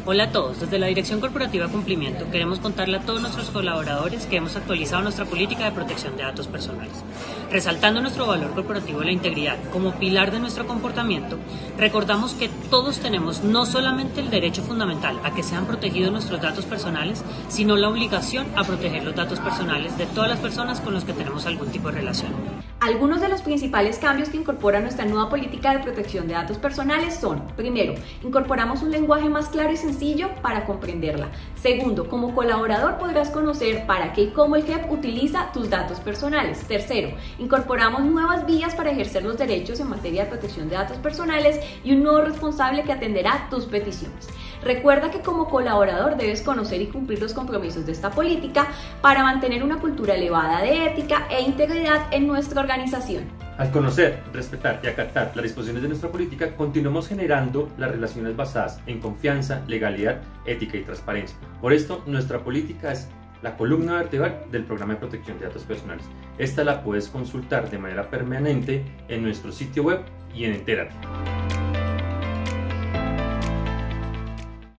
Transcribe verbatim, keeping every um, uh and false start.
Hola a todos, desde la Dirección Corporativa Cumplimiento queremos contarle a todos nuestros colaboradores que hemos actualizado nuestra política de protección de datos personales. Resaltando nuestro valor corporativo de la integridad como pilar de nuestro comportamiento, recordamos que todos tenemos no solamente el derecho fundamental a que sean protegidos nuestros datos personales, sino la obligación a proteger los datos personales de todas las personas con las que tenemos algún tipo de relación. Algunos de los principales cambios que incorpora nuestra nueva política de protección de datos personales son: primero, incorporamos un lenguaje más claro y sencillo para comprenderla. Segundo, como colaborador podrás conocer para qué y cómo el G E P utiliza tus datos personales. Tercero, incorporamos nuevas vías para ejercer los derechos en materia de protección de datos personales y un nuevo responsable que atenderá tus peticiones. Recuerda que como colaborador debes conocer y cumplir los compromisos de esta política para mantener una cultura elevada de ética e integridad en nuestra organización. Al conocer, respetar y acatar las disposiciones de nuestra política, continuamos generando las relaciones basadas en confianza, legalidad, ética y transparencia. Por esto, nuestra política es la columna vertebral del programa de protección de datos personales. Esta la puedes consultar de manera permanente en nuestro sitio web y en Entérate.